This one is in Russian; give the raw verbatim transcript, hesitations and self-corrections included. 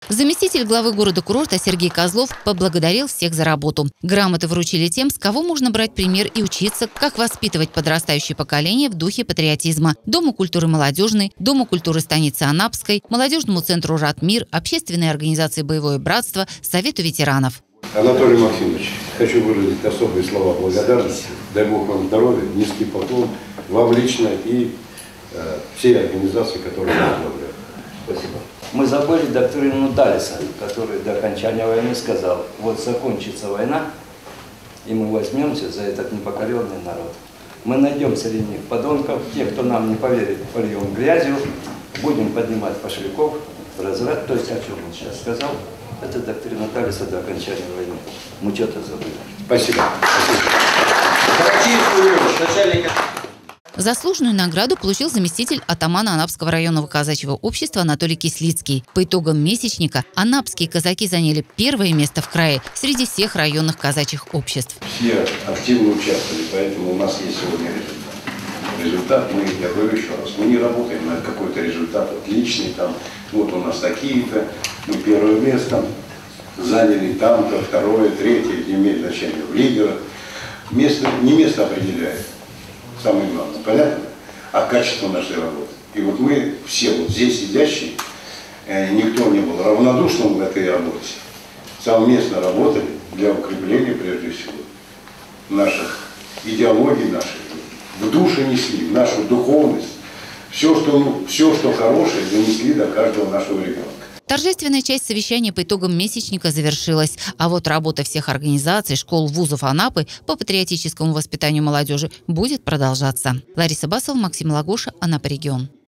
Заместитель главы города-курорта Сергей Козлов поблагодарил всех за работу. Грамоты вручили тем, с кого можно брать пример и учиться, как воспитывать подрастающее поколение в духе патриотизма. Дому культуры «Молодежный», Дому культуры станицы Анапской, молодежному центру «Ратмир», общественной организации «Боевое братство», Совету ветеранов. Анатолий Максимович, хочу выразить особые слова благодарности. Дай Бог вам здоровья, низкий поклон вам лично и э, всей организации, которую я возглавляю. Спасибо. Мы забыли доктрину Даллеса, который до окончания войны сказал: вот закончится война, и мы возьмемся за этот непокоренный народ. Мы найдем среди них подонков, тех, кто нам не поверит, польем грязью, будем поднимать пошляков в разврат. То есть, о чем он сейчас сказал, это доктрина Даллеса до окончания войны. Мы что-то забыли. Спасибо. Спасибо. Заслуженную награду получил заместитель атамана Анапского районного казачьего общества Анатолий Кислицкий. По итогам месячника анапские казаки заняли первое место в крае среди всех районных казачьих обществ. Все активно участвовали, поэтому у нас есть сегодня результат. Результат, мы, я говорю еще раз, мы не работаем на какой-то результат отличный, там, вот у нас такие-то, мы первое место заняли там-то, второе, третье, не имеет значения в лидерах. Место, не место определяет. Самое главное, понятно? А качество нашей работы. И вот мы все вот здесь сидящие, э, никто не был равнодушным в этой работе. Совместно работали для укрепления, прежде всего, наших идеологий, наших, в душе несли, в нашу духовность. Все, что, ну, все, что хорошее, донесли до каждого нашего ребенка. Торжественная часть совещания по итогам месячника завершилась. А вот работа всех организаций, школ, вузов Анапы по патриотическому воспитанию молодежи будет продолжаться. Лариса Басова, Максим Лагоша, Анапа регион.